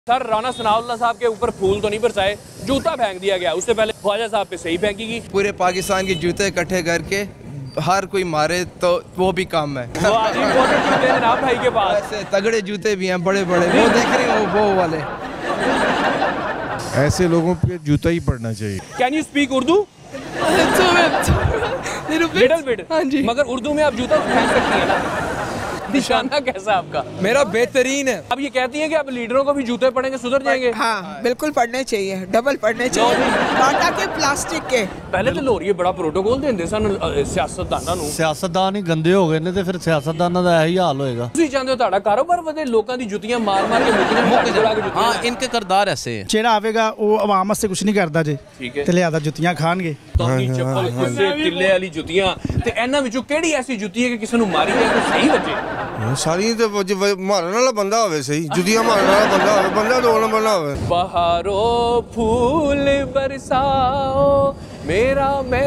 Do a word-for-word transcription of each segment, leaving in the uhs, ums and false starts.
Sir Rana Sanaullah साहब के ऊपर फूल तो नहीं बरसाए, जूता फेंक दिया गया। उससे पहले ख्वाजा साहब पे सही फेंकी। पूरे पाकिस्तान के जूते इकट्ठे करके हर कोई मारे तो वो भी काम है। वो जूते जनाब भाई के पास ऐसे तगड़े जूते भी हैं, बड़े बड़े, वो देख रहे हो वो वाले। ऐसे लोगों पे जूता ही पड़ना चाहिए। Can you speak Urdu? Little bit. हाँ जी। मगर उर्दू में आप जूता फेंक सकती हैं ना। निशाना कैसा आपका? मेरा बेहतरीन है। अब ये कहती हैं कि अब लीडरों को भी जूते पड़ेंगे सुधर जाएंगे। हाँ बिल्कुल पढ़ने चाहिए, डबल पढ़ने चाहिए, बाटा के प्लास्टिक के। पहले तो लोरिए बड़ा प्रोटोकॉल देंदे सन सियासतदानां ਨੂੰ। ਸਿਆਸਤਦਾਨ ਹੀ ਗੰਦੇ ਹੋ ਗਏ ਨੇ ਤੇ ਫਿਰ ਸਿਆਸਤਦਾਨਾਂ ਦਾ ਇਹੀ ਹਾਲ ਹੋਏਗਾ। ਤੁਸੀਂ ਚਾਹੁੰਦੇ ਹੋ ਤੁਹਾਡਾ ਕਾਰੋਬਾਰ ਵਧੇ, ਲੋਕਾਂ ਦੀ ਜੁੱਤੀਆਂ ਮਾਰ ਮਾਰ ਕੇ ਮੁੱਕ ਜਾਣ? हाँ, इनके किरदार ऐसे हैं। ਜਿਹੜਾ ਆਵੇਗਾ ਉਹ ਆਵਾਮ ਵਾਸਤੇ ਕੁਝ ਨਹੀਂ ਕਰਦਾ ਜੇ, ਤੇ ਲਿਆਦਾ ਜੁੱਤੀਆਂ ਖਾਣਗੇ। ਤੋਕੀ ਚੱਪਲ ਕਿਸੇ ਟਿੱਲੇ ਵਾਲੀ ਜੁੱਤੀਆਂ, ਤੇ ਇਹਨਾਂ ਵਿੱਚੋਂ ਕਿਹੜੀ ਐਸੀ ਜੁੱਤੀ ਹੈ ਕਿ ਕਿਸੇ ਨੂੰ ਮਾਰੀ ਜਾਏ ਤਾਂ ਸਹੀ ਵੱਜੇ? ਸਾਰੀ ਤੇ ਮਾਰਨ ਵਾਲਾ ਬੰਦਾ ਹੋਵੇ, ਸਹੀ ਜੁੱਤੀਆਂ ਮਾਰਨ ਵਾਲਾ ਬੰਦਾ ਹੋਵੇ, ਬੰਦਾ ਦੋ ਨੰਬਰ ਨਾ ਹੋਵੇ। बहारों फूल बरसाओ मेरा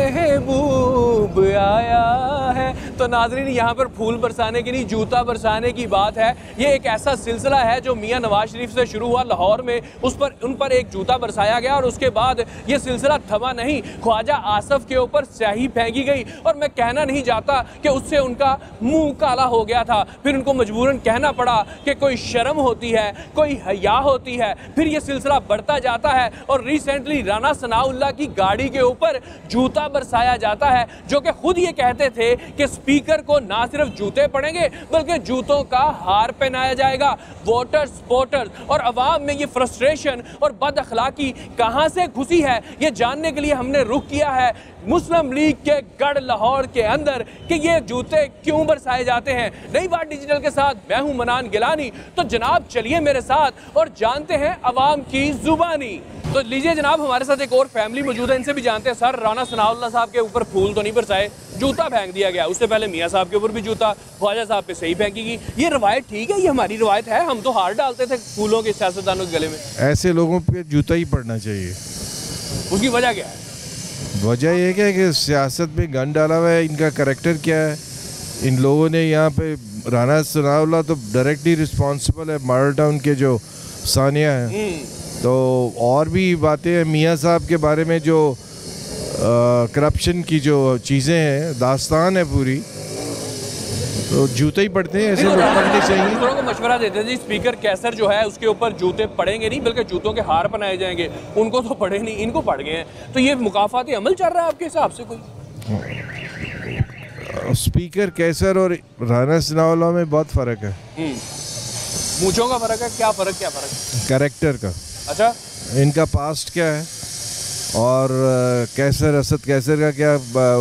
महबूब आया है। तो नाजरीन यहाँ पर फूल बरसाने की नहीं, जूता बरसाने की बात है। ये एक ऐसा सिलसिला है जो मियाँ नवाज शरीफ से शुरू हुआ लाहौर में, उस पर उन पर एक जूता बरसाया गया और उसके बाद ये सिलसिला थमा नहीं। ख्वाजा आसफ के ऊपर स्याही फेंकी गई और मैं कहना नहीं चाहता कि उससे उनका मुंह काला हो गया था। फिर उनको मजबूरन कहना पड़ा कि कोई शर्म होती है, कोई हया होती है। फिर ये सिलसिला बढ़ता जाता है और रिसेंटली राना सनाउल्लाह की गाड़ी के ऊपर जूता बरसाया जाता है, जो कि खुद ये कहते थे कि स्पीकर को ना सिर्फ जूते पड़ेंगे बल्कि जूतों का हार पहनाया जाएगा। वोटर्स, सपोर्टर्स और अवाम में ये फ्रस्ट्रेशन और बद अखलाकी कहां से घुसी है, ये जानने के लिए हमने रुख किया है मुस्लिम लीग के गढ़ लाहौर के अंदर कि ये जूते क्यों बरसाए जाते हैं। नई बात डिजिटल के साथ मैं हूं मनान गिलानी। तो जनाब चलिए मेरे साथ और जानते हैं अवाम की जुबानी। तो लीजिए जनाब, हमारे साथ एक और फैमिली मौजूद है, इनसे भी जानते हैं। सर राना सनाउल्लाह साहब के ऊपर फूल तो नहीं बरसाए, जूता फेंक दिया गया। उससे पहले मियाँ साहब के ऊपर भी जूता, ख्वाजा साहब पे सही फेंकी गई। ये रवायत ठीक है? ये हमारी रवायत है? हम तो हार डालते थे फूलों के सियासतदानों के गले में। ऐसे लोगों पे जूता ही पड़ना चाहिए। उसकी वजह क्या है? वजह यह क्या है कि सियासत में गन डाला हुआ है। इनका करैक्टर क्या है? इन लोगों ने यहाँ पे राना सनाउल्लाह तो डायरेक्टली रिस्पॉन्सिबल है मॉडल टाउन के जो सानिया है, तो और भी बातें हैं मियाँ साहब के बारे में, जो करप्शन की जो चीज़ें हैं, दास्तान है पूरी। तो जूते ही पड़ते हैं, ऐसे लोग पड़ने चाहिए। दूसरों को मशवरा देते हैं जी स्पीकर कैसर जो है उसके ऊपर जूते पड़ेंगे नहीं बल्कि जूतों के हार बनाए जाएंगे। उनको तो पड़े नहीं, इनको पड़ गए हैं। तो ये मुकाफाती अमल चल रहा है आपके हिसाब से? कोई स्पीकर कैसर और राना सनाउल्लाह में बहुत फ़र्क है। मूंछों का फ़र्क है? क्या फ़र्क क्या फ़र्क? कैरेक्टर का। अच्छा, इनका पास्ट क्या है और कैसर असद कैसर का क्या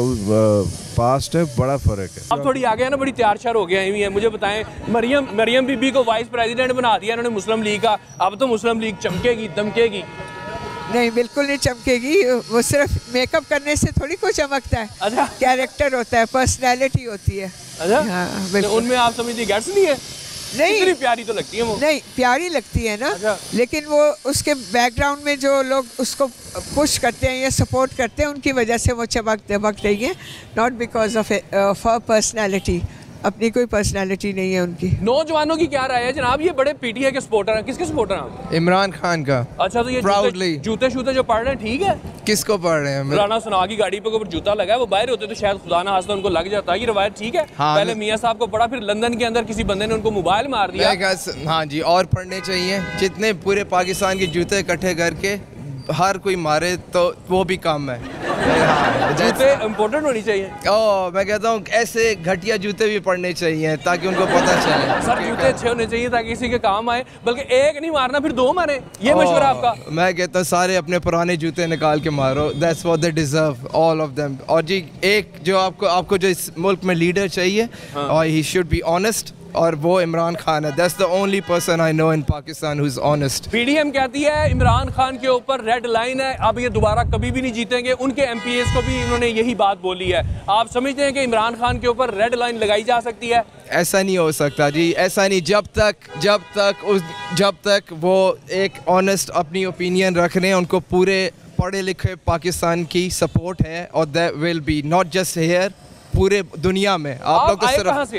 पास्ट है, बड़ा फ़र्क है। अब थोड़ी आगे है ना, बड़ी तैयार शार हो गए हैं। मुझे बताएं, मरियम मरियम बीबी को वाइस प्रेसिडेंट बना दिया इन्होंने मुस्लिम लीग का। अब तो मुस्लिम लीग चमकेगी, दमकेगी? नहीं, बिल्कुल नहीं चमकेगी। वो सिर्फ मेकअप करने से थोड़ी कोई चमकता है। अच्छा, कैरेक्टर होता है, पर्सनैलिटी होती है। अच्छा, हाँ, तो उनमें आप समझती गैट्स नहीं है? नहीं, इतनी प्यारी तो लगती है वो। नहीं, प्यारी लगती है ना। अच्छा। लेकिन वो उसके बैकग्राउंड में जो लोग उसको पुश करते हैं या सपोर्ट करते हैं, उनकी वजह से वो चमक दमक रही है, not because of for personality. अपनी कोई पर्सनैलिटी नहीं है उनकी। नौजवानों की क्या राय है जनाब? ये बड़े पीटीआई के सपोर्टर हैं। किसके सपोर्टर हैं? इमरान खान का। अच्छा, तो ये जूते जूते शूते जो पढ़ रहे हैं ठीक है? किसको पढ़ रहे हैं? राना सना की गाड़ी पे ऊपर जूता लगा है, वो बाहर होते तो शायद खुदा ना खास्ता उनको लग जाता है। ये रवायत ठीक है? हाँ, पहले मियाँ साहब को पढ़ा, फिर लंदन के अंदर किसी बंदे ने उनको मोबाइल मार दिया। हाँ जी, और पढ़ने चाहिए। जितने पूरे पाकिस्तान के जूते इकट्ठे करके हर कोई मारे तो वो भी काम है। हाँ, जूते इम्पोर्टेंट होनी चाहिए। ओ, मैं कहता हूँ ऐसे घटिया जूते भी पड़ने चाहिए ताकि उनको पता चले। सर जूते अच्छे होने चाहिए ताकि किसी के काम आए, बल्कि एक नहीं मारना फिर दो मारे। ये मशवरा आपका? मैं कहता हूँ सारे अपने पुराने जूते निकाल के मारो। That's what they deserve, all of them. और जी एक जो आपको आपको जो इस मुल्क में लीडर चाहिए, और ही शुड बी ऑनेस्ट, और वो इमरान खान है। That's the only person I know in Pakistan who is honest. PDM कहती है इमरान खान के ऊपर रेड लाइन है, अब ये दोबारा कभी भी नहीं जीतेंगे। उनके एमपीएस को भी इन्होंने यही बात बोली है। आप समझते हैं कि इमरान खान के ऊपर रेड लाइन लगाई जा सकती है? ऐसा नहीं हो सकता जी, ऐसा नहीं। जब तक जब तक उस जब तक वो एक ऑनेस्ट अपनी ओपिनियन रख रहे हैं, उनको पूरे पढ़े लिखे पाकिस्तान की सपोर्ट है, और that will be not just here, पूरे दुनिया में। आप लोग तो सिर्फ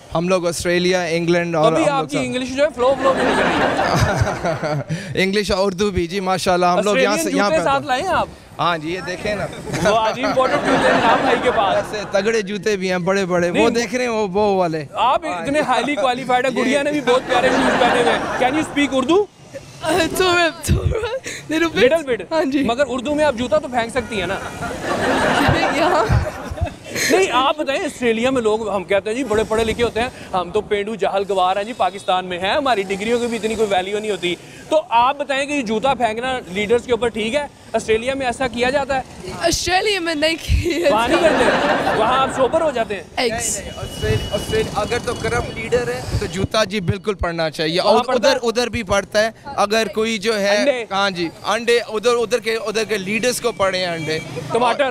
हम लोग ऑस्ट्रेलिया, इंग्लैंड और अभी हम लोग आपकी इंग्लिश जो है फ्लो फ्लो में निकल रही है। इंग्लिश और उर्दू भी जी माशाल्लाह। हम लोग यहाँ से यहाँ पे साथ लाए आप? हाँ जी, ये देखें ना, वो आज इम्पोर्टेंट जूते हैं आप भाई के पास। ऐसे तगड़े जूते भी हैं बड़े बड़े, वो देख रहे हैं वो वो वाले। आप इतने हाईली क्वालिफाइड है, गुड़िया ने भी बहुत प्यारे शूज पहने हुए। Can you speak Urdu? Little bit. हाँ जी। मगर उर्दू में आप जूता तो फेंक सकती है ना? नहीं, आप बताएं, ऑस्ट्रेलिया में लोग हम कहते हैं जी बड़े पढ़े लिखे होते हैं, हम तो पेंडू जहल गवार हैं जी, पाकिस्तान में है, हमारी डिग्रियों की भी इतनी कोई वैल्यू नहीं होती। तो आप बताएं कि जूता फेंकना लीडर्स के ऊपर ठीक है? ऑस्ट्रेलिया में ऐसा किया जाता है? ऑस्ट्रेलिया में नहीं किया, वहाँ नहीं करते, वहाँ आप सोबर हो जाते हैं। ऑस्ट्रेलिया अगर तो करप्ट लीडर है तो जूता जी बिल्कुल पड़ना चाहिए, और उधर उधर भी पड़ता है। अगर कोई जो है, हाँ जी, अंडे उधर उधर के उधर के लीडर्स को पड़े हैं अंडे, टमाटर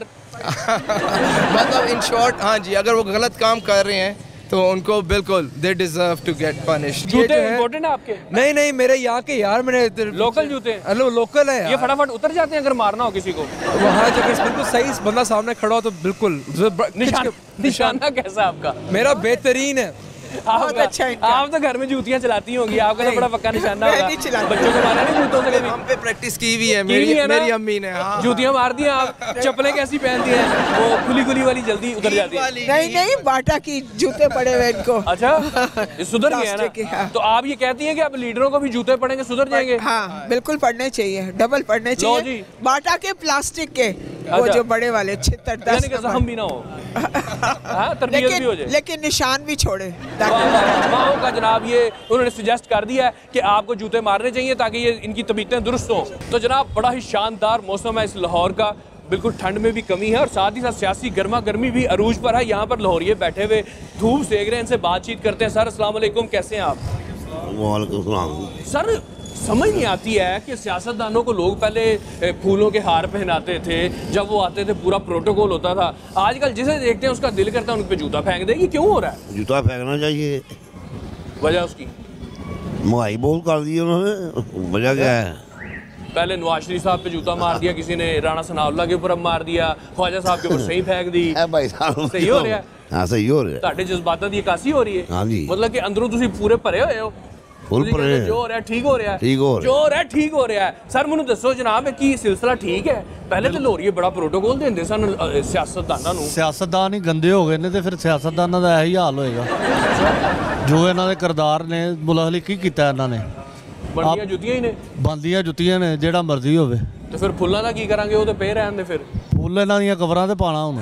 मतलब इन शॉर्ट, हाँ जी, अगर वो गलत काम कर रहे हैं तो उनको बिल्कुल they deserve to get punished. जूते इम्पोर्टेंट है आपके? नहीं नहीं, मेरे यहाँ के यार, मैंने लोकल जूते। हेलो, लोकल है। ये फटाफट उतर जाते हैं अगर मारना हो किसी को? वहाँ जगह बिल्कुल सही बंदा सामने खड़ा हो तो बिल्कुल। निशान निशाना कैसा आपका? मेरा बेहतरीन है। बहुत अच्छा है। आप तो घर में जूतियां चलाती होंगी, आपका तो बड़ा पक्का निशाना होगा। बच्चों को मारा नहीं जूतों से कभी? हम पे प्रैक्टिस की हुई है मेरी मेरी अम्मी ने। हाँ, जूतियां मार दी आप। चप्पलें कैसी पहनती हैं? वो खुली खुली वाली जल्दी उतर जाती है? नहीं नहीं, बाटा की जूते पड़े हुए इनको। अच्छा, ये सुधर गया है ना? हाँ। तो आप ये कहती हैं कि आप लीडरों को भी जूते पड़ेंगे सुधर जाएंगे? हाँ बिल्कुल पड़ने चाहिए, डबल पड़ने चाहिए। बाटा के, प्लास्टिक के, वो जो बड़े वाले छिहत्तर दस, हम भी ना हो, तरबियत भी हो जाए, लेकिन निशान भी छोड़े। का जनाब ये उन्होंने सजेस्ट कर दिया है कि आपको जूते मारने चाहिए ताकि ये इनकी तबीयतें दुरुस्त हों। तो जनाब बड़ा ही शानदार मौसम है इस लाहौर का, बिल्कुल ठंड में भी कमी है और साथ ही साथ सियासी गर्मा गर्मी भी अरूज पर है। यहाँ पर लाहौरिये बैठे हुए धूप सेक रहे हैं, इनसे बातचीत करते हैं। सर अस्सलाम वालेकुम, कैसे हैं आप? वालेकुम सलाम। सर समझ नहीं आती है कि सियासतदानों को लोग पहले फूलों के हार पहनाते थे, जब वो आते थे पूरा प्रोटोकॉल होता था, आजकल जिसे देखते हैं उसका दिल करता है उन पे जूता फेंक दे। ये क्यों हो रहा है? जूता फेंकना चाहिए। वजह उसकी महंगाई बहुत कर दी उन्होंने, वजह क्या है? पहले नवाज शरीफ साहब पे जूता मार दिया किसी ने, राणा सनाउल्लाह के ऊपर मार दिया, ख्वाजा साहब के ऊपर सही फेंक दी। भाई साहब सही हो रहा है? हाँ सही हो रहा है। ਤੁਹਾਡੇ जज्बातां दी अकासी हो रही है? हाँ जी। मतलब कि अंदरों तुसी पूरे भरे हुए हो? फुल भरे। जो हो रहा है ठीक हो रहा है? ठीक हो रहा है। जो हो रहा है ठीक हो रहा है। सर मैनू दसो जनाब की सिलसिला ठीक है? पहले तो लाहौरिये बड़ा प्रोटोकॉल देंदे सन सियासतदानां ਨੂੰ। ਸਿਆਸਤਦਾਨ ਹੀ ਗੰਦੇ ਹੋ ਗਏ ਨੇ ਤੇ ਫਿਰ ਸਿਆਸਤਦਾਨਾਂ ਦਾ ਇਹੀ ਹਾਲ ਹੋਏਗਾ ਜੋ ਇਹਨਾਂ ਦੇ ਕਿਰਦਾਰ ਨੇ। ਮੁਲਾਹਲੀ ਕੀ ਕੀਤਾ ਇਹਨਾਂ ਨੇ? ਬੰਦੀਆਂ ਜੁੱਤੀਆਂ ਹੀ ਨੇ। ਬੰਦੀਆਂ ਜੁੱਤੀਆਂ ਨੇ, ਜਿਹੜਾ ਮਰਜ਼ੀ ਹੋਵੇ। ਤੇ ਫਿਰ ਫੁੱਲਾਂ ਦਾ ਕੀ ਕਰਾਂਗੇ? ਉਹ ਤੇ ਪਏ ਰਹਿਣ ਦੇ ਫਿਰ। फूल ਇਹਨਾਂ ਦੀਆਂ ਕਬਰਾਂ ਤੇ ਪਾਣਾ ਹੁਣ।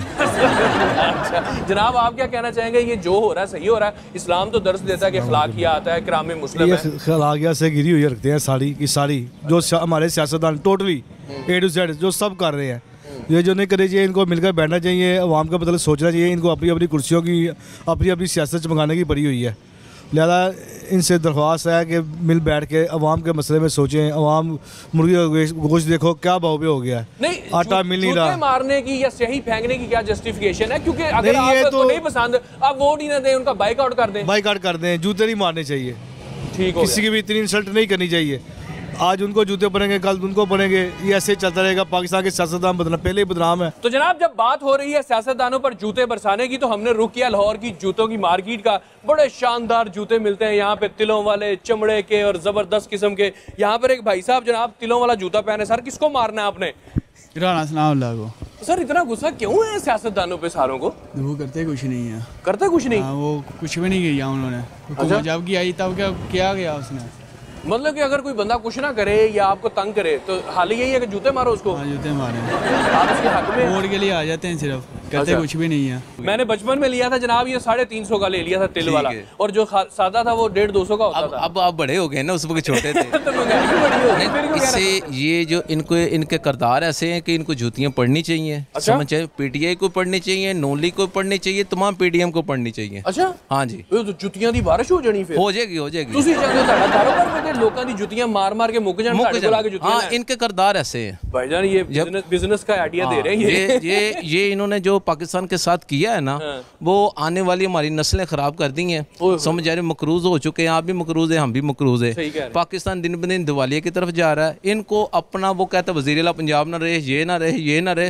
अच्छा जनाब आप क्या कहना चाहेंगे? ये जो हो रहा है सही हो रहा है? इस्लाम तो दर्ज देता है कि अखलाकियात है, इकराम मुस्लिम है। अखलाकियात से गिरी हुई रखते हैं सारी की सारी जो हमारे सियासतदान टोटली ए टू जेड जो सब कर रहे हैं। ये जो नहीं करनी चाहिए, इनको मिलकर बैठना चाहिए, अवाम का मतलब सोचना चाहिए। इनको अपनी अपनी कुर्सियों की अपनी अपनी सियासत चमकाने की पड़ी हुई है। लिहाजा इनसे दरख्वास्त है कि मिल बैठ के अवाम के मसले में सोचें। अवाम मुर्गी का गोश्त देखो क्या भाव पे हो गया है, नहीं आटा मिल नहीं रहा। मारने की या सही फेंकने की क्या जस्टिफिकेशन है? क्योंकि अगर आपको तो नहीं पसंद आप वोट ही ना दें, उनका बाइकआउट कर दें। बाइकआउट कर दें, जूते नहीं मारने चाहिए, ठीक हो किसी की भी इतनी इंसल्ट नहीं करनी चाहिए। आज उनको जूते पड़ेंगे, कल उनको पड़ेंगे, ये ऐसे ही चलता रहेगा। पाकिस्तान के सियासतदान बदनाम, पहले ही बदनाम है। तो जनाब जब बात हो रही है सियासतदानों पर जूते बरसाने की, तो हमने रुक किया लाहौर की जूतों की मार्केट का। बड़े शानदार जूते मिलते हैं यहाँ पे, तिलों वाले, चमड़े के और जबरदस्त किस्म के। यहाँ पर एक भाई साहब जनाब तिलों वाला जूता पहने। सर किसको मारना है आपने? राणा सनाउल्लाह को। सर इतना गुस्सा क्यों है सियासतदानों पे सारों को? वो करते कुछ नहीं है। करते कुछ नहीं? हाँ, वो कुछ भी नहीं किया उन्होंने। अच्छा? जब की आई तब क्या क्या गया उसने? मतलब कि अगर कोई बंदा कुछ ना करे या आपको तंग करे तो हाल यही है कि जूते मारो उसको। हाँ, जूते मारे। आप उसके हक में वोट के लिए आ जाते हैं, सिर्फ कहते अच्छा। कुछ भी नहीं है। मैंने बचपन में लिया था जनाब, ये साढ़े तीन सौ का ले लिया था तिल वाला, और जो सादा था वो डेढ़ दो सौ का होता अब, था। अब आप बड़े हो गए ना, उस वक्त छोटे थे। तो महंगाई भी बड़ी हो गई। इससे ये जो इनको इनके किरदार ऐसे हैं कि इनको जूतियाँ पढ़नी चाहिए। अच्छा? समझ चाहिए, पीटीआई को पढ़नी चाहिए, नोली को पढ़नी चाहिए, तमाम पीडीएम को पढ़नी चाहिए। अच्छा हाँ जी, तो जुतियां दी बारिश हो जानी फिर? हो जाएगी हो जाएगी। ਤੁਸੀਂ ਚਾਹੁੰਦੇ ਹੋ ਤੁਹਾਡਾ ਕਾਰੋਬਾਰ ਵਧੇ, ਲੋਕਾਂ ਦੀ ਜੁੱਤੀਆਂ ਮਾਰ ਮਾਰ ਕੇ ਮੁੱਕ ਜਾਣ, ਤੁਹਾਡੇ ਕੋਲ ਆ ਕੇ ਜੁੱਤੀਆਂ हाँ, ਲੈਣ। इनके किरदार ऐसे हैं भाईजान ये बिजनेस बिजनेस का आइडिया दे रहे हैं ये ये ये इन्होंने जो पाकिस्तान के साथ किया है ना, वो आने वाली हमारी नस्लें खराब कर दी हैं। समझ आ रहे, मकरूज हो चुके हैं, आप भी मकरूज हैं, हम भी मकरूज है। पाकिस्तान दिन ब दिन दिवालिया की तरफ जा रहा है। इनको अपना वो कहता है वज़ीर आला पंजाब ना रहे, ये ना रहे, ये ना रहे।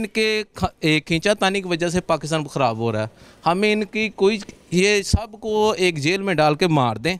इनके खींचातानी की वजह से पाकिस्तान ख़राब हो रहा है। हमें इनकी कोई, ये सब को एक जेल में डाल के मार दें।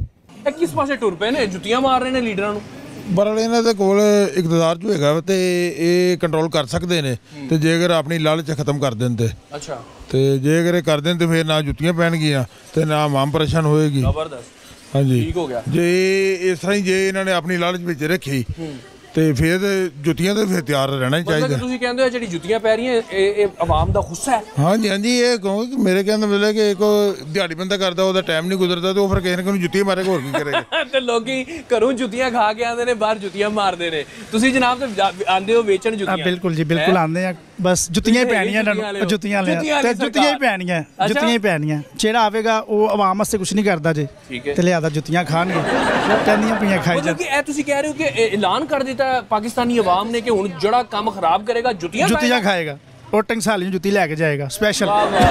किस पासे टुर पे ने जुतियां मार रहे ने लीडਰਾਂ ਨੂੰ। ਬਰਲ ਇਹਨਾਂ ਦੇ ਕੋਲ ਇਕਤਦਾਰ ਜੋ ਹੈਗਾ ਤੇ ਇਹ ਕੰਟਰੋਲ ਕਰ ਸਕਦੇ ਨੇ ਤੇ ਜੇਕਰ ਆਪਣੀ ਲਾਲਚ ਖਤਮ ਕਰ ਦੇਣ ਤੇ ਅੱਛਾ ਤੇ ਜੇਕਰ ਇਹ ਕਰ ਦੇਣ ਤੇ ਫਿਰ ਨਾ ਜੁੱਤੀਆਂ ਪੈਣਗੀਆਂ ਤੇ ਨਾ ਆਮ ਪਰੇਸ਼ਾਨ ਹੋਏਗੀ। ਜ਼ਬਰਦਸਤ। ਹਾਂਜੀ ਠੀਕ ਹੋ ਗਿਆ। ਜੇ ਇਸ ਤਰ੍ਹਾਂ ਹੀ ਜੇ ਇਹਨਾਂ ਨੇ ਆਪਣੀ ਲਾਲਚ ਵਿੱਚ ਰੱਖੀ ਤੇ ਫਿਰ ਜੁੱਤੀਆਂ ਤੇ ਫਿਰ ਤਿਆਰ ਰਹਿਣਾ ਹੀ ਚਾਹੀਦਾ। ਮਤਲਬ ਤੁਸੀਂ ਕਹਿੰਦੇ ਹੋ ਜਿਹੜੀ ਜੁੱਤੀਆਂ ਪੈ ਰਹੀਆਂ ਇਹ ਇਹ ਆਵਾਮ ਦਾ ਗੁੱਸਾ ਹੈ। ਹਾਂਜੀ ਹਾਂਜੀ ਇਹ ਕਹੋ ਕਿ ਮੇਰੇ ਕਹਿੰਦਾ ਮਤਲਬ ਕਿ ਕੋ ਦਿਹਾੜੀ ਬੰਦਾ ਕਰਦਾ ਉਹਦਾ ਟਾਈਮ ਨਹੀਂ ਗੁਜ਼ਰਦਾ ਤੇ ਉਹ ਫਿਰ ਕਿਸੇ ਨੇ ਕੋਈ ਜੁੱਤੀ ਮਾਰੇਗਾ ਹੋਰ ਕੀ ਕਰੇਗਾ। ਤੇ ਲੋਕੀ ਘਰੋਂ ਜੁੱਤੀਆਂ ਖਾ ਕੇ ਆਉਂਦੇ ਨੇ ਬਾਹਰ ਜੁੱਤੀਆਂ ਮਾਰਦੇ ਨੇ। ਤੁਸੀਂ ਜਨਾਬ ਤੇ ਆਂਦੇ ਹੋ ਵੇਚਣ ਜੁੱਤੀਆਂ। ਬਿਲਕੁਲ ਜੀ ਬਿਲकुल ਆਉਂਦੇ ਆ ਬਸ ਜੁੱਤੀਆਂ ਹੀ ਪੈਣੀਆਂ ਇਹਨਾਂ ਨੂੰ ਜੁੱਤੀਆਂ ਲੈ ਤੇ ਜੁੱਤੀਆਂ ਹੀ ਪੈਣੀਆਂ ਜੁੱਤੀਆਂ ਹੀ ਪੈਣੀਆਂ ਜਿਹੜਾ ਆਵੇਗਾ ਉਹ ਆਵਾਮ ਵਾਸਤੇ ਕੁਝ ਨਹੀਂ ਕਰਦਾ ਜੀ ਤੇ ਲਿਆਦਾ ਜੁੱਤੀਆਂ ਖਾਣਗੇ ਕਹਿੰਦੀਆਂ ਪਈਆਂ ਖਾਈ ਜਾ। ਮਤਲਬ ਕਿ ਇਹ ਤੁਸੀਂ ਕਹਿ ਰਹੇ ਹੋ ਕਿ ਐਲਾਨ ਕਰ ਦਿੱਤਾ ਪਾਕਿਸਤਾਨੀ ਆਵਾਮ ਨੇ ਕਿ ਹੁਣ ਜਿਹੜਾ ਕੰਮ ਖਰਾਬ ਕਰੇਗਾ ਜੁੱਤੀਆਂ ਜੁੱਤੀਆਂ ਖਾਏਗਾ। ਉਹ ਟੰਗਸਾਲੀ ਨੂੰ ਜੁੱਤੀ ਲੈ ਕੇ ਜਾਏਗਾ ਸਪੈਸ਼ਲ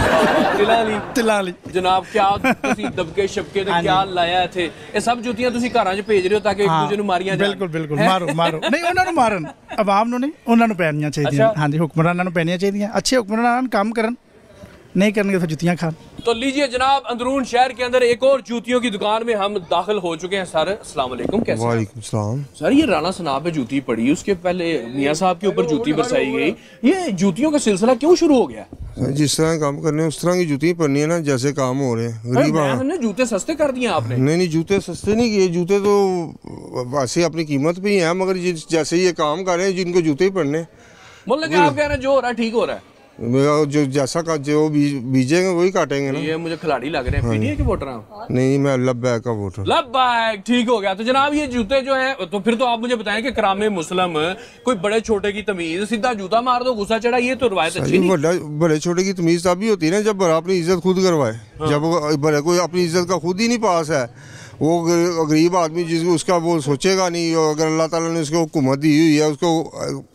ਤਿਲਾਂ ਲਈ ਤਿਲਾਂ ਲਈ। ਜਨਾਬ ਕਿਆ ਤੁਸੀਂ ਦਬਕੇ ਛਪਕੇ ਤੇ ਕਿਆ ਲਾਇਆ ਇੱਥੇ ਇਹ ਸਭ ਜੁੱਤੀਆਂ ਤੁਸੀਂ ਘਰਾਂ 'ਚ ਭੇਜ ਰਹੇ ਹੋ ਤਾਂ ਕਿ ਇੱਕ ਦੂਜੇ ਨੂੰ ਮਾਰੀਆਂ ਜਾਣ। ਬਿਲਕੁਲ ਬਿਲकुल ਮਾਰੋ ਮਾਰੋ ਨਹੀਂ ਉਹਨਾਂ ਨੂੰ ਮਾਰਨ ਆਵਾਮ ਨੂੰ ਨਹੀਂ ਉਹਨਾਂ ਨੂੰ ਪੈਣੀਆਂ ਚਾਹੀਦੀਆਂ। ਹਾਂਜੀ ਹੁਕਮਰਾਨਾਂ ਨੂੰ ਪੈਣੀਆਂ ਚਾਹੀਦੀਆਂ ਅੱਛੇ ਹੁਕਮਰਾਨ काम करन नहीं करेंगे तो जुतियाँ खान। तो लीजिए जनाब अंदरून शहर के अंदर एक और जूतियों की दुकान में हम दाखिल हो चुके हैं। सर अस्सलाम वालेकुम। कैसे? वालेकुम सलाम। सर ये राना सनाब पे जूती पड़ी उसके पहले मियाँ साहब के ऊपर जूती बरसाई गई, ये जूतियों का सिलसिला क्यों शुरू हो गया? जिस तरह काम करने उस तरह की जूती पड़नी है ना जैसे काम हो रहे हैं। गरीब हमने जूते सस्ते कर दिए आपने। नहीं नहीं जूते सस्ते नहीं किए, जूते तो वैसे अपनी कीमत पे ही है मगर जैसे ये काम कर रहे हैं जिनको जूते ही पड़ने। मतलब आप कह रहे हैं जो हो रहा है ठीक हो रहा है, जो जैसा का जो बीजेंगे वही काटेंगे ना। ये मुझे खिलाड़ी लग रहे हैं। पीडीए के वोटर हैं? नहीं मैं लब्बैक का वोटर। लब्बैक ठीक हो गया। तो जनाब ये जूते जो है तो फिर तो आप मुझे बताएं कि करामे मुस्लिम कोई बड़े छोटे की तमीज सीधा जूता मार दो गुस्सा चढ़ा, ये तो रवायत अच्छी नहीं। बड़े छोटे की तमीज तभी होती है ना जब बड़ा अपनी इज्जत खुद करवाए। जब बड़े कोई अपनी इज्जत का खुद ही नहीं पास है, वो गरीब आदमी जिसको उसका वो सोचेगा नहीं। अगर अल्लाह ताला ने उसको हुकूमत दी हुई है, उसको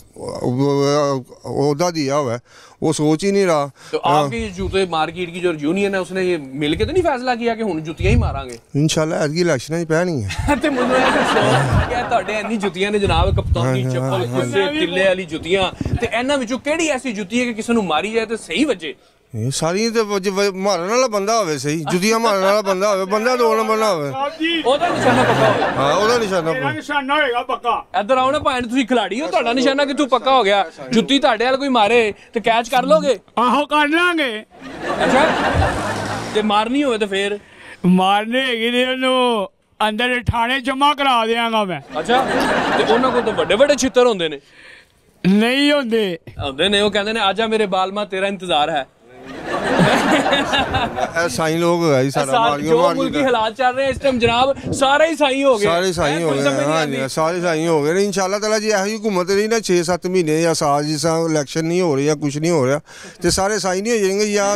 ओहदा दिया हुआ है, वो सोच ही नहीं रहा। तो आपकी जूते मार्केट की जो यूनियन है उसने ये मिल के तो नहीं फैसला किया कि हुन जुतियां ही मारांगे? इंशाल्लाह ऐतकी इलेक्शन ही पैनी है। ते मुझे क्या ਤੁਹਾਡੇ ਇੰਨੀ ਜੁੱਤੀਆਂ ਨੇ ਜਨਾਬ, ਕਪਤਾਨੀ ਚੱਪਲ ਕੁੱਸੇ ਟਿੱਲੇ ਵਾਲੀ ਜੁੱਤੀਆਂ, ਤੇ ਇਹਨਾਂ ਵਿੱਚੋਂ ਕਿਹੜੀ ਐਸੀ ਜੁੱਤੀ ਹੈ ਕਿ ਕਿਸੇ ਨੂੰ ਮਾਰੀ ਜਾਏ ਤੇ ਸਹੀ ਵੱਜੇ? ਇਹ ਸਾਰੀਆਂ ਤੇ ਮਾਰਨ ਵਾਲਾ ਬੰਦਾ ਹੋਵੇ, ਸਹੀ ਜੁੱਤੀਆਂ ਮਾਰਨ ਵਾਲਾ ਬੰਦਾ ਹੋਵੇ, ਬੰਦਾ ਦੋ ਨੰਬਰ ਨਾ ਹੋਵੇ, ਉਹਦਾ ਨਿਸ਼ਾਨਾ ਪੱਕਾ ਹੋਵੇ। ਹਾਂ ਉਹਦਾ ਨਿਸ਼ਾਨਾ ਮੇਰਾ ਨਿਸ਼ਾਨਾ ਹੋਏਗਾ ਪੱਕਾ। ਇੱਧਰ ਆਓ ਨਾ ਭਾਵੇਂ ਤੁਸੀਂ ਖਿਲਾੜੀ ਹੋ, ਤੁਹਾਡਾ ਨਿਸ਼ਾਨਾ ਕਿੱਥੋਂ ਪੱਕਾ ਹੋ ਗਿਆ? ਜੁੱਤੀ ਤੁਹਾਡੇ ਵਾਲ ਕੋਈ ਮਾਰੇ ਤੇ ਕੈਚ ਕਰ ਲੋਗੇ? ਆਹੋ ਕਰ ਲਾਂਗੇ। ਅੱਛਾ ਤੇ ਮਾਰਨੀ ਹੋਵੇ ਤੇ ਫੇਰ? ਮਾਰਨੇ ਹੈਗੀ ਨੇ ਉਹਨੂੰ ਅੰਦਰ ਥਾਣੇ ਜਮਾ ਕਰਾ ਦਿਆਂਗਾ ਮੈਂ। ਅੱਛਾ ਤੇ ਉਹਨਾਂ ਕੋਲ ਤਾਂ ਵੱਡੇ ਵੱਡੇ ਛਿੱਤਰ ਹੁੰਦੇ ਨੇ। ਨਹੀਂ ਹੁੰਦੇ। ਹੁੰਦੇ ਨੇ, ਉਹ ਕਹਿੰਦੇ ਨੇ ਆਜਾ ਮੇਰੇ ਬਾਲਮਾ ਤੇਰਾ ਇੰਤਜ਼ਾਰ ਹੈ। साई लोग है जी सारा जो मुल्की हालात चल रहे हैं इस टाइम जनाब सारे ही साई हो गए, सारे साई हो गए। हाँ जी सारे साई हो गए। इंशाल्लाह ताला जी ऐसी हुकूमत रही ना छे सत्त महीने या साल जिस इलेक्शन नहीं हो रही या कुछ नहीं हो रहा तो सारे साई नहीं हो जाएंगे या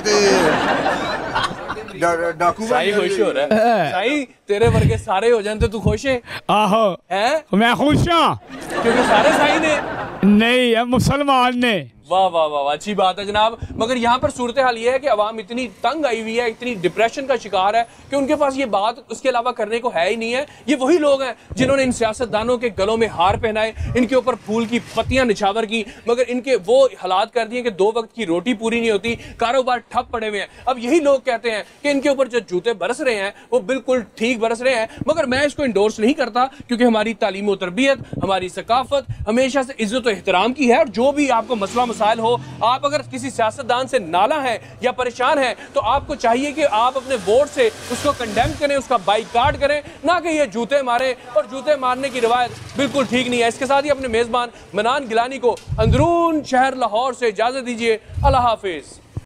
डाकू साई खुश हो रहा है। साई तेरे वर्गे सारे हो जाए तो तू खुश है? आहो है मैं खुश हाँ क्योंकि सारे साई ने नहीं है मुसलमान ने। वाह वाह वाह अच्छी बात है जनाब। मगर यहाँ पर सूरत हाल ये है कि अवाम इतनी तंग आई हुई है, इतनी डिप्रेशन का शिकार है कि उनके पास ये बात उसके अलावा करने को है ही नहीं है। ये वही लोग हैं जिन्होंने इन सियासतदानों के गलों में हार पहनाए, इनके ऊपर फूल की पत्तियां निछावर की, मगर इनके वो हालात कर दिए कि दो वक्त की रोटी पूरी नहीं होती, कारोबार ठप पड़े हुए हैं। अब यही लोग कहते हैं कि इनके ऊपर जो जूते बरस रहे हैं वो बिल्कुल ठीक बरस रहे हैं, मगर मैं इसको इंडोर्स नहीं करता क्योंकि हमारी तालीम और तरबियत, हमारी सकाफत हमेशा से इज्जत और एहतराम की है। और जो भी आपको मसला मसाइल हो, आप अगर किसी सियासतदान से नाला है या परेशान है तो आपको चाहिए कि आप अपने वोट से उसको कंडेम करें, उसका बाइकाट करें, ना कि ये जूते मारे। और जूते मारने की रवायत बिल्कुल ठीक नहीं है। इसके साथ ही अपने मेज़बान मनान गिलानी को अंदरून शहर लाहौर से इजाज़त दीजिए। अल्लाह हाफिज़।